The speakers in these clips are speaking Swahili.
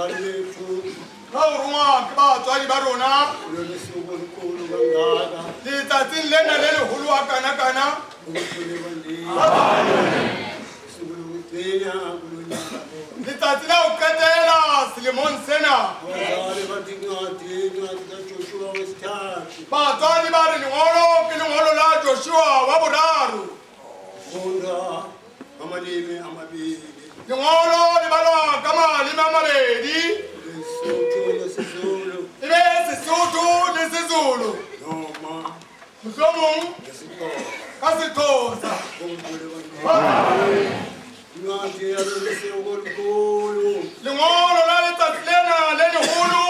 Nauruma kibatswadi ba rona letsatsing lena le leholo wa kana-kana letsatsi la ho qetela selemong sena batswadi ba re lengolo ke lengolo la Joshua wa boraro lengolo le balwa ka maleme a mabedi ebe Sesotho le Sezulu mohlomong ka Sexhosa lengolo la letsatsi lena le leholo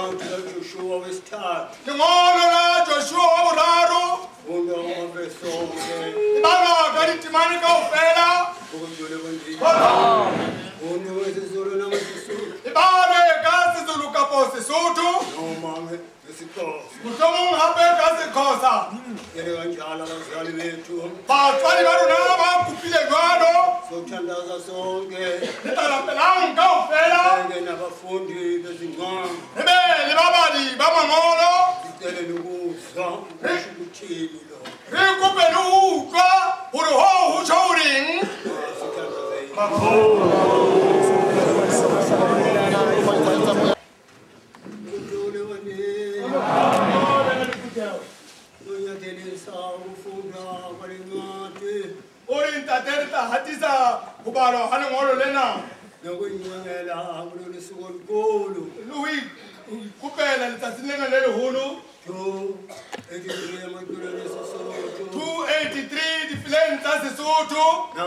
lengolo la Joshua wa boraro e balwa ka ditemane kaofela e balwe ka Sezulu kapo Sesotho mohlomong hape ka Sexhosa batswadi ba rona ba kopile jwalo le tarapelang kaofela ebe le babadi ba mangolo re kope le ho utlwa hore ho tjho ho reng ori ntaterta hatisa ho balwa ha lengolo lena lui kupela letsatsi lena le leholo 283 difileng tsa Sesotho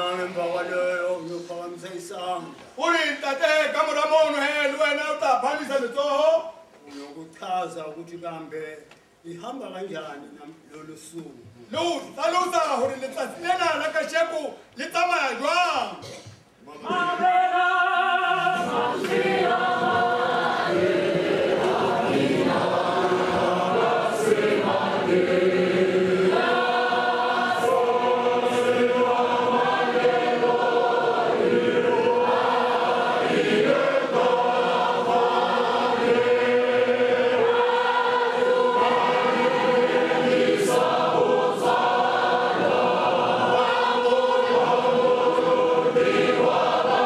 ori ntate ka mora mono he le wena o tla phamisa letsoho uyokuchaza ukuthi kambe ihamba kanjani lolu suku lo hlalosa hore letsatsi lena la kasheko le tsamaya jwang Viva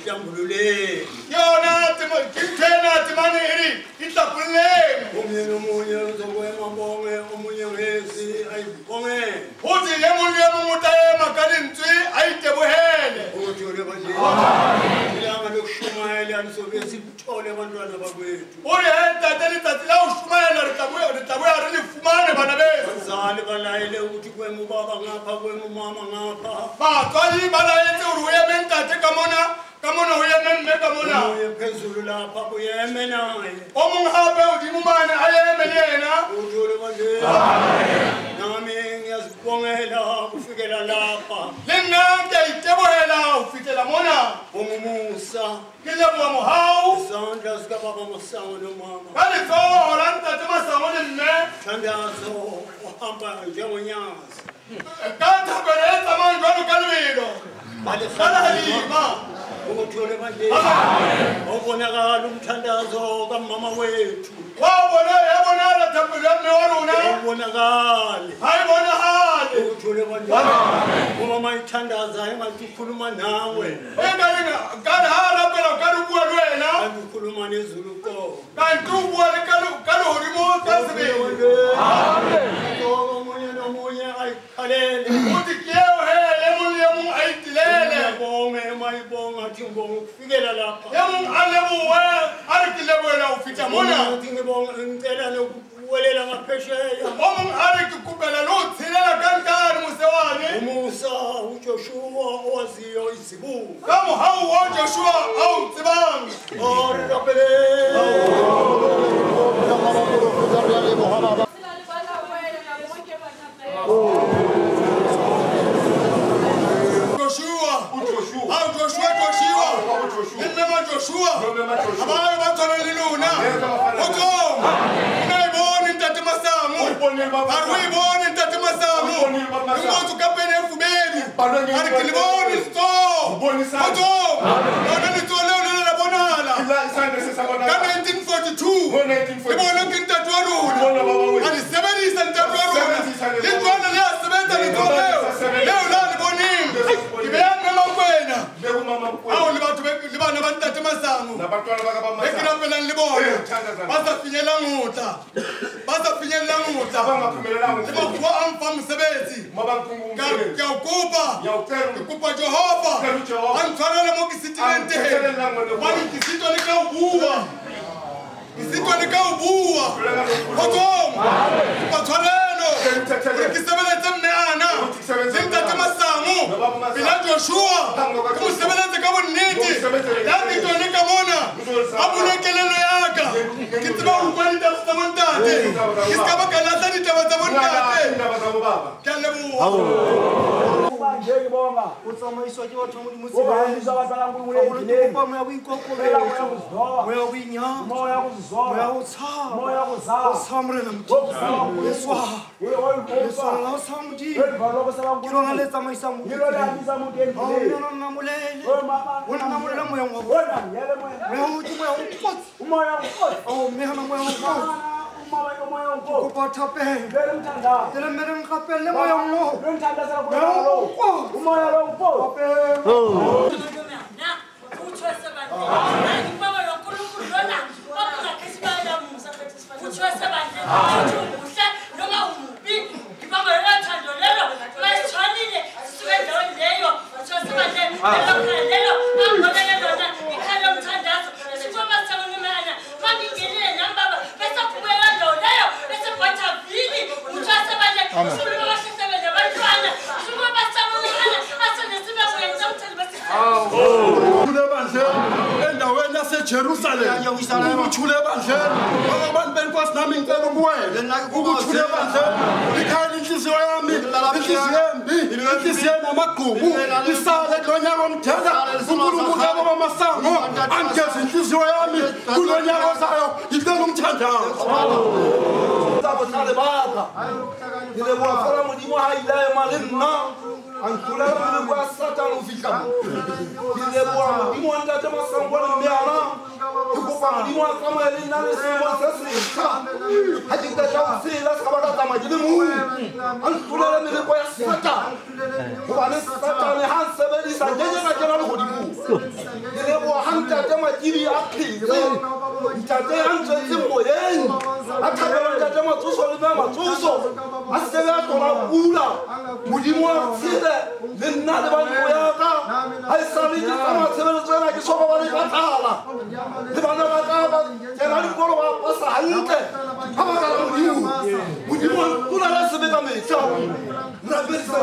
ihlambululeni yona kithena timane iri ihlambululeni omunye nomunye uzokwema bonge omunye ngezi ayibonge uthi yemuntu yemuntu ayemakalintsi ayitebohele ujule manje ilanga lokushumayela nisobe sithole abantwana bakwethu uri entateli tatila ushumayela ritabuya rilifumane bana bethu bazali balayele ukuthi kwema ubaba ngapha kwema umama ngapha batswali balayetse uri uyeme ntate kamona uyeme mme kamona omunye phezulu lapha uyeme naye omongwe gape odimo mane a eme le yena ujule manje nami ngiyazibongela kufikela lapha le nna ke a itebohela go fitlhela mona ongumusa ke leboa mogau isandla sikababa masango nomama ka letsogo la ntate masango le mme thandazo uhamba njengonyazi ka thapelo e tsamayng jalo ka lebelo ka legalima ukuthole manje obonakala umthandazo kamama wethu yabonala thapelo ya mme wa rona ubonakale ga e bonagale ukuthole manje umama ithandaza engathi ukhuluma nawe kane ga rapela ka re bua le wena kanti ukhuluma nezulu ko kanti o bua le ka legodimo ka sebele omunye nomunye ayikhalele uthi ke eo hele mongwe le mongwe a itilele bonge mayibonga athi ngibonga ukufikela lapha ye mongwe a leboe a re ke leboela go fitlha mona athi ngicela nokuwelela ngaphesheya o mongwe a re ke kopela le go tshelela kankane mosewane umusa uJoshua owaziyo izibuko ka mogau wa joshua a o tsebang ore rapele Joshua abayo bathole liluna uthom unayibona intate masango aruyibona intate masango ingozi ukapene efubeni ari kilibona isito uthom lona lito leo lelo labonala ka 1942 libona ke intate wa rona alisebenzisa intate wa rona litwana liyasebenza lito leo la libonile ibeyamme makwena awu libana bantate masango ekirapelang le bona ba sa finyelang ngotla le bakuwa a mfa mosebetsi ke a kopa ke kopa jehova a ntshwarele mo ke setileng teng bane ke sitwa le ka o bua gotsong kopa tshwarelo gore ke sebeletse mme ana le ntate masango pela joshua ke mo sebeletse ka bonnete ya ke tone ka mona a bule kelelo yaka ke tseba go kwa ditaba tsa bontate ke se ka ba ka latsa ditaba tsa bontate ke a leboga utsamaiswa ke batho mo dimotse ba moya boikokobelo moya boinyana moya go tshaba morena modimo la go tshaba modimo ke lona le tsamaisang modimo nna molele o nna molela moyeng wa bona moya godimo ya go nkotse megana moya go nkotse kopa thapele tele mereng gapele moyeng Jerusalem ukuthule bandleni abantu benkosi nami ngicela ukuwela ukuthule bandleni ikhaya inhliziyo yami inhliziyo embi inhliziyo namagqubu isale kulonyaka omthela uNkulunkulu kababa masango angeze inhliziyo yami kulonyaka ozayo ngicela umthandazo baba ngileboa fela modimo ha ilaye male nna ankula le kwa Satan o fika ngileboa modimo wa ntate masango le meana kopa modimo a tsamaya nna le semo se seka ha ke tla tla sela se ba ka tsamaya ke le mo ankula le meleko ya Satan go ba le Satan ha sebedisa jenye ka kena le godimo ngileboa ili aphile ntate antswetse moyeng a thabela ntate matsoso le ba matsoso a se ka tola pula modimo a tshile le nna le ba nko ya ka a isale ke tsa matshebeletso ena ke soka ba le patala le bana ba ka ba tsena dikolo ba pasa hantle ha ba ka modimo kula la sebeka metsa nna besa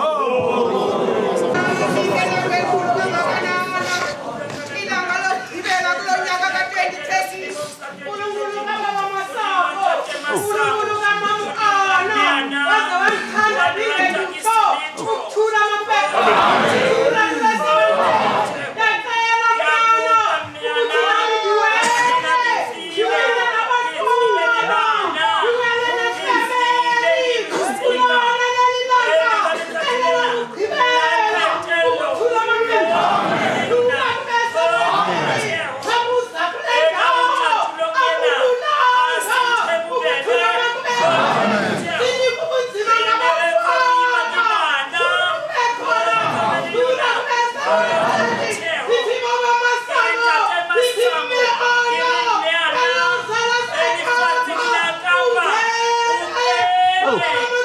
Oh.